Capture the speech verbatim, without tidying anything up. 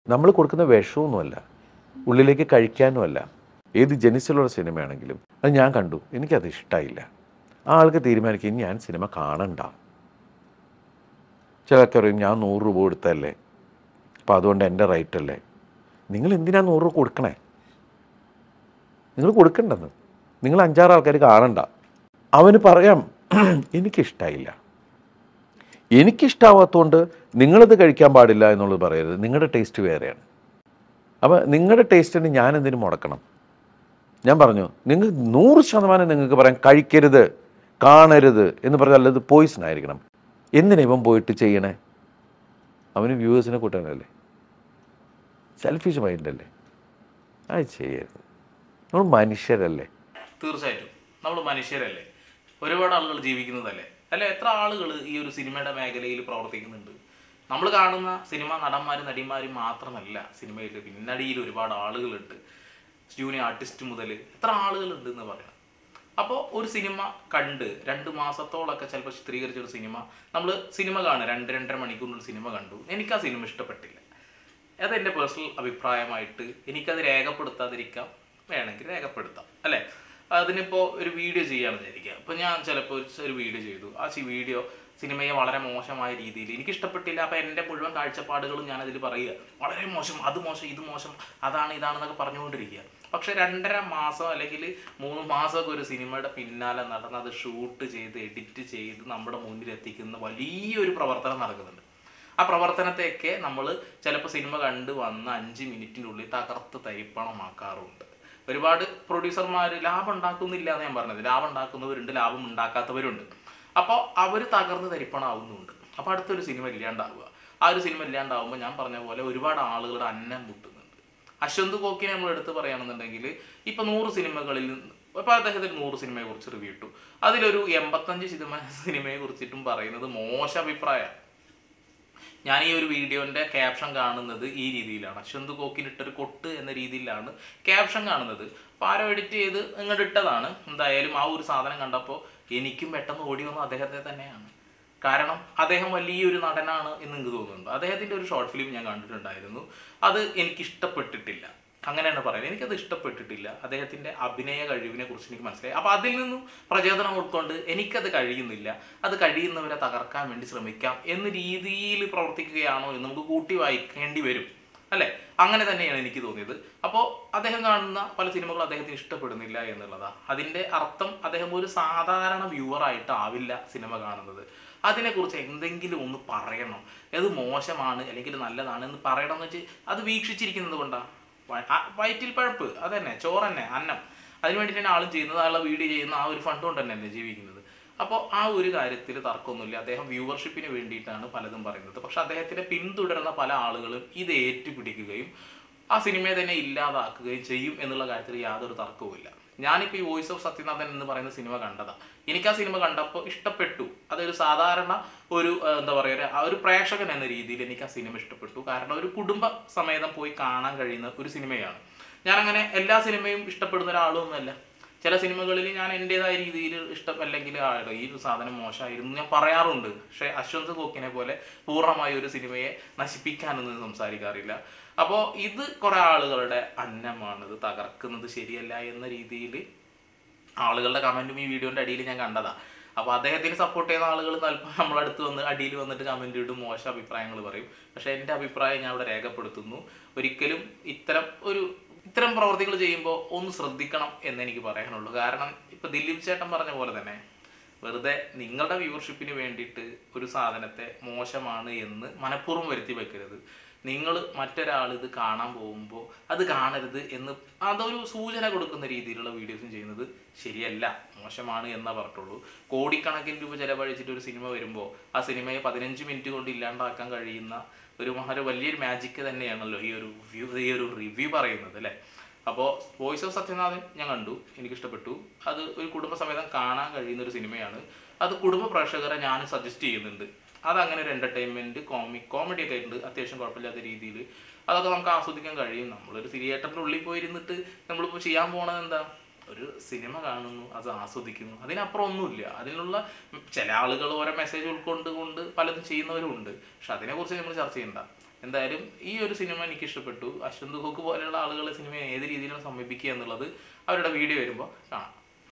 നമ്മൾ കൊടുക്കുന്ന വിഷമൊന്നുമല്ല, ഉള്ളിലേക്ക് കഴിക്കാനുമല്ല. ഏത് ജനിച്ചിലുള്ള സിനിമയാണെങ്കിലും അത് ഞാൻ കണ്ടു, എനിക്കത് ഇഷ്ടമായില്ല. ആ ആൾക്ക് തീരുമാനിക്കും ഞാൻ സിനിമ കാണണ്ട. ചിലർക്ക് പറയും ഞാൻ നൂറ് രൂപ കൊടുത്തല്ലേ, അപ്പോൾ അതുകൊണ്ട് എൻ്റെ റൈറ്റ് അല്ലേ. നിങ്ങൾ എന്തിനാ നൂറ് രൂപ കൊടുക്കണേ? നിങ്ങൾ കൊടുക്കണ്ടെന്ന്. നിങ്ങൾ അഞ്ചാറ് ആൾക്കാർ കാണണ്ട. അവന് പറയാം എനിക്കിഷ്ടമായില്ല, എനിക്കിഷ്ടാവാത്തതുകൊണ്ട് നിങ്ങളത് കഴിക്കാൻ പാടില്ല എന്നുള്ളത് പറയരുത്. നിങ്ങളുടെ ടേസ്റ്റ് വേറെയാണ്. അപ്പോൾ നിങ്ങളുടെ ടേസ്റ്റിന് ഞാൻ എന്തിനു മുടക്കണം? ഞാൻ പറഞ്ഞു നിങ്ങൾ നൂറ് ശതമാനം നിങ്ങൾക്ക് പറയാം കഴിക്കരുത്, കാണരുത് എന്ന് പറഞ്ഞാൽ അത് പോയിസൺ ആയിരിക്കണം. എന്തിനാ ഇവൻ പോയിട്ട് ചെയ്യണേ? അവന് വ്യൂവേഴ്സിനെ കൂട്ടാനല്ലേ, സെൽഫിഷ് മൈൻഡല്ലേ, അത് ചെയ്യരുത്. നമ്മൾ മനുഷ്യരല്ലേ. തീർച്ചയായിട്ടും നമ്മൾ മനുഷ്യരല്ലേ, ഒരുപാട് ആളുകൾ ജീവിക്കുന്നതല്ലേ അല്ലെ? എത്ര ആളുകൾ ഈ ഒരു സിനിമയുടെ മേഖലയിൽ പ്രവർത്തിക്കുന്നുണ്ട്. നമ്മൾ കാണുന്ന സിനിമ നടന്മാരും നടിമാരും മാത്രമല്ല, സിനിമയിൽ പിന്നടിയിൽ ഒരുപാട് ആളുകളുണ്ട്. ജൂനിയർ ആർട്ടിസ്റ്റ് മുതൽ എത്ര ആളുകളുണ്ട് എന്ന് പറയാം. അപ്പോൾ ഒരു സിനിമ കണ്ട് രണ്ട് മാസത്തോളമൊക്കെ ചിലപ്പോൾ ചിത്രീകരിച്ച ഒരു സിനിമ നമ്മൾ സിനിമ കാണുക, രണ്ട് രണ്ടര മണിക്കൂറിനുള്ള സിനിമ കണ്ടു, എനിക്ക് ആ സിനിമ ഇഷ്ടപ്പെട്ടില്ല. അതെൻ്റെ പേഴ്സണൽ അഭിപ്രായമായിട്ട് എനിക്കത് രേഖപ്പെടുത്താതിരിക്കാം, വേണമെങ്കിൽ രേഖപ്പെടുത്താം അല്ലേ? അതിനിപ്പോൾ ഒരു വീഡിയോ ചെയ്യാമെന്ന് വിചാരിക്കുക. ഇപ്പോൾ ഞാൻ ചിലപ്പോൾ ഒരു വീഡിയോ ചെയ്തു, ആ വീഡിയോ സിനിമയെ വളരെ മോശമായ രീതിയിൽ എനിക്കിഷ്ടപ്പെട്ടില്ല. അപ്പോൾ എൻ്റെ മുഴുവൻ കാഴ്ചപ്പാടുകളും ഞാനതിൽ പറയുക, വളരെ മോശം, അത് മോശം, ഇത് മോശം, അതാണ് ഇതാണെന്നൊക്കെ പറഞ്ഞുകൊണ്ടിരിക്കുക. പക്ഷേ രണ്ടര മാസം അല്ലെങ്കിൽ മൂന്ന് മാസമൊക്കെ ഒരു സിനിമയുടെ പിന്നാലെ നടന്ന് അത് ഷൂട്ട് ചെയ്ത് എഡിറ്റ് ചെയ്ത് നമ്മുടെ മുന്നിൽ എത്തിക്കുന്ന വലിയൊരു പ്രവർത്തനം നടക്കുന്നുണ്ട്. ആ പ്രവർത്തനത്തെയൊക്കെ നമ്മൾ ചിലപ്പോൾ സിനിമ കണ്ട് വന്ന് അഞ്ച് മിനിറ്റിൻ്റെ ഉള്ളിൽ തകർത്ത് തരിപ്പണമാക്കാറുണ്ട്. ഒരുപാട് പ്രൊഡ്യൂസർമാർ ലാഭം ഉണ്ടാക്കുന്നില്ല എന്ന് ഞാൻ പറഞ്ഞത്, ലാഭം ഉണ്ടാക്കുന്നവരുണ്ട്, ലാഭം ഉണ്ടാക്കാത്തവരുണ്ട്. അപ്പോൾ അവർ തകർന്ന് തരിപ്പണമാവുന്നുണ്ട്. അപ്പോൾ അടുത്തൊരു സിനിമ ഇല്ലാണ്ടാവുക. ആ ഒരു സിനിമ ഇല്ലാണ്ടാവുമ്പോൾ ഞാൻ പറഞ്ഞ പോലെ ഒരുപാട് ആളുകളുടെ അന്നം മുട്ടുന്നുണ്ട്. അശ്വന്ത് കോക്കിനെ നമ്മൾ എടുത്ത് പറയുകയാണെന്നുണ്ടെങ്കിൽ ഇപ്പോൾ നൂറ് സിനിമകളിൽ നിന്ന് ഇപ്പോൾ അദ്ദേഹത്തിന് നൂറ് സിനിമയെ കുറിച്ച് റിവ്യൂ ഇട്ടു, അതിലൊരു എൺപത്തഞ്ച് ശതമാനം സിനിമയെ കുറിച്ചിട്ടും പറയുന്നത് മോശം അഭിപ്രായമാണ്. ഞാൻ ഈ ഒരു വീഡിയോൻ്റെ ക്യാപ്ഷൻ കാണുന്നത് ഈ രീതിയിലാണ്, അശ്വന്ത് കോക്കിലിട്ടൊരു കൊട്ട് എന്ന രീതിയിലാണ് ക്യാപ്ഷൻ കാണുന്നത്. അപ്പോൾ ആരോ എഡിറ്റ് ചെയ്ത് ഇങ്ങോട്ട് ഇട്ടതാണ്. എന്തായാലും ആ ഒരു സാധനം കണ്ടപ്പോൾ എനിക്കും പെട്ടെന്ന് ഓടി വന്നു അദ്ദേഹത്തെ തന്നെയാണ്. കാരണം അദ്ദേഹം വലിയൊരു നടനാണ് എന്ന് എനിക്ക് തോന്നുന്നുണ്ട്. അദ്ദേഹത്തിൻ്റെ ഒരു ഷോർട്ട് ഫിലിം ഞാൻ കണ്ടിട്ടുണ്ടായിരുന്നു, അത് എനിക്കിഷ്ടപ്പെട്ടിട്ടില്ല. അങ്ങനെയാണ് പറയുന്നത്, എനിക്കത് ഇഷ്ടപ്പെട്ടിട്ടില്ല. അദ്ദേഹത്തിൻ്റെ അഭിനയ കഴിവിനെ കുറിച്ച് എനിക്ക് മനസ്സിലായി. അപ്പോൾ അതിൽ നിന്നും പ്രചോദനം ഉൾക്കൊണ്ട് എനിക്കത് കഴിയുന്നില്ല, അത് കഴിയുന്നവരെ തകർക്കാൻ വേണ്ടി ശ്രമിക്കാം എന്ന രീതിയിൽ പ്രവർത്തിക്കുകയാണോ എന്ന് നമുക്ക് കൂട്ടി വായിക്കേണ്ടി വരും അല്ലേ? അങ്ങനെ തന്നെയാണ് എനിക്ക് തോന്നിയത്. അപ്പോൾ അദ്ദേഹം കാണുന്ന പല സിനിമകളും അദ്ദേഹത്തിന് ഇഷ്ടപ്പെടുന്നില്ല എന്നുള്ളതാണ്. അതിൻ്റെ അർത്ഥം അദ്ദേഹം ഒരു സാധാരണ വ്യൂവറായിട്ടാവില്ല സിനിമ കാണുന്നത്. അതിനെക്കുറിച്ച് എന്തെങ്കിലും ഒന്ന് പറയണം, അത് മോശമാണ് അല്ലെങ്കിൽ നല്ലതാണ് എന്ന് പറയണം എന്ന് വെച്ച് അത് വീക്ഷിച്ചിരിക്കുന്നത് കൊണ്ടാണ്. വയറ്റിൽ പഴപ്പ്, അത് തന്നെ, ചോറ് തന്നെ, അന്നം, അതിന് വേണ്ടി തന്നെ ആളും ചെയ്യുന്നത്, ആളെ വീഡിയോ ചെയ്യുന്ന ആ ഒരു ഫണ്ട് കൊണ്ട് തന്നെയല്ലേ ജീവിക്കുന്നത്. അപ്പോൾ ആ ഒരു കാര്യത്തിൽ തർക്കമൊന്നുമില്ല. അദ്ദേഹം വ്യൂവർഷിപ്പിന് വേണ്ടിയിട്ടാണ് പലതും പറയുന്നത്. പക്ഷെ അദ്ദേഹത്തിനെ പിന്തുടരുന്ന പല ആളുകളും ഇത് ഏറ്റുപിടിക്കുകയും ആ സിനിമയെ തന്നെ ഇല്ലാതാക്കുകയും ചെയ്യും എന്നുള്ള കാര്യത്തിൽ യാതൊരു തർക്കവുമില്ല. ഞാനിപ്പോൾ ഈ വോയിസ് ഓഫ് സത്യനാഥൻ എന്ന് പറയുന്ന സിനിമ കണ്ടതാണ്. എനിക്ക് ആ സിനിമ കണ്ടപ്പോൾ ഇഷ്ടപ്പെട്ടു. അതൊരു സാധാരണ ഒരു എന്താ പറയുക, ആ ഒരു പ്രേക്ഷകൻ എന്ന രീതിയിൽ എനിക്ക് ആ സിനിമ ഇഷ്ടപ്പെട്ടു. കാരണം ഒരു കുടുംബ സമേതം പോയി കാണാൻ കഴിയുന്ന ഒരു സിനിമയാണ്. ഞാനങ്ങനെ എല്ലാ സിനിമയും ഇഷ്ടപ്പെടുന്ന ഒരാളൊന്നുമല്ല. ചില സിനിമകളിൽ ഞാൻ എൻ്റെതായ രീതിയിൽ ഇഷ്ടം അല്ലെങ്കിൽ ഈ ഒരു സാധനം മോശമായിരുന്നു ഞാൻ പറയാറുണ്ട്. പക്ഷേ അശ്വന്ത് കോക്കിനെ പോലെ പൂർണ്ണമായ ഒരു സിനിമയെ നശിപ്പിക്കാനൊന്നും സംസാരിക്കാറില്ല. അപ്പോൾ ഇത് കുറേ ആളുകളുടെ അന്നമാണ്, ഇത് തകർക്കുന്നത് ശരിയല്ല എന്ന രീതിയിൽ ആളുകളുടെ കമൻറ്റും ഈ വീഡിയോൻ്റെ അടിയിൽ ഞാൻ കണ്ടതാണ്. അപ്പോൾ അദ്ദേഹത്തിന് സപ്പോർട്ട് ചെയ്യുന്ന ആളുകൾ ചിലപ്പോൾ നമ്മളടുത്ത് വന്ന് അടിയിൽ വന്നിട്ട് കമൻറ്റ് ഇടും, മോശം അഭിപ്രായങ്ങൾ പറയും. പക്ഷേ എൻ്റെ അഭിപ്രായം ഞാൻ ഇവിടെ രേഖപ്പെടുത്തുന്നു. ഒരിക്കലും ഇത്തരം ഒരു ഇത്തരം പ്രവർത്തികൾ ചെയ്യുമ്പോൾ ഒന്ന് ശ്രദ്ധിക്കണം എന്നെനിക്ക് പറയാനുള്ളൂ. കാരണം ഇപ്പോൾ ദിലീപ് ചേട്ടൻ പറഞ്ഞ പോലെ തന്നെ വെറുതെ നിങ്ങളുടെ വ്യൂവർഷിപ്പിന് വേണ്ടിയിട്ട് ഒരു സാധനത്തെ മോശമാണ് എന്ന് മനഃപൂർവ്വം വരുത്തി വെക്കരുത്. നിങ്ങൾ മറ്റൊരാൾ ഇത് കാണാൻ പോകുമ്പോൾ അത് കാണരുത് എന്ന് അതൊരു സൂചന കൊടുക്കുന്ന രീതിയിലുള്ള വീഡിയോസും ചെയ്യുന്നത് ശരിയല്ല, മോശമാണ് എന്നേ പറഞ്ഞിട്ടുള്ളൂ. കോടിക്കണക്കിന് രൂപ ചിലവഴിച്ചിട്ട് ഒരു സിനിമ വരുമ്പോൾ ആ സിനിമയെ പതിനഞ്ച് മിനിറ്റ് കൊണ്ട് ഇല്ലാണ്ടാക്കാൻ കഴിയുന്ന ഒരു മഹാ വലിയൊരു മാജിക്ക് തന്നെയാണല്ലോ ഈ ഒരു വ്യൂ ഈ ഒരു റിവ്യൂ പറയുന്നത് അല്ലേ? അപ്പോൾ വോയിസ് ഓഫ് സത്യനാഥൻ ഞാൻ കണ്ടു, എനിക്കിഷ്ടപ്പെട്ടു. അത് ഒരു കുടുംബസമേതം കാണാൻ കഴിയുന്ന ഒരു സിനിമയാണ്. അത് കുടുംബ പ്രേക്ഷകരെ ഞാൻ സജസ്റ്റ് ചെയ്യുന്നുണ്ട്. അതങ്ങനെ ഒരു എൻ്റർടൈൻമെൻറ്റ് കോമി കോമഡി ഒക്കെ ആയിട്ടുണ്ട്, അത്യാവശ്യം കുഴപ്പമില്ലാത്ത രീതിയിൽ. അതൊക്കെ നമുക്ക് ആസ്വദിക്കാൻ കഴിയും. നമ്മളൊരു തിയേറ്ററിൻ്റെ ഉള്ളിൽ പോയിരുന്നിട്ട് നമ്മളിപ്പോൾ ചെയ്യാൻ പോണത് എന്താ, ഒരു സിനിമ കാണുന്നു, അത് ആസ്വദിക്കുന്നു, അതിനപ്പുറം ഒന്നുമില്ല. അതിനുള്ള ചില ആളുകൾ ഓരോ മെസ്സേജ് ഉൾക്കൊണ്ട് കൊണ്ട് പലതും ചെയ്യുന്നവരും ഉണ്ട്. പക്ഷെ അതിനെക്കുറിച്ച് നമ്മൾ ചർച്ച ചെയ്യണ്ട. എന്തായാലും ഈ ഒരു സിനിമ എനിക്ക് ഇഷ്ടപ്പെട്ടു. അശ്വന്ത് കോക്ക് പോലെയുള്ള ആളുകളെ സിനിമ ഏത് രീതിയിലാണ് സമീപിക്കുക എന്നുള്ളത് അവരുടെ വീഡിയോ വരുമ്പോൾ കാണാം.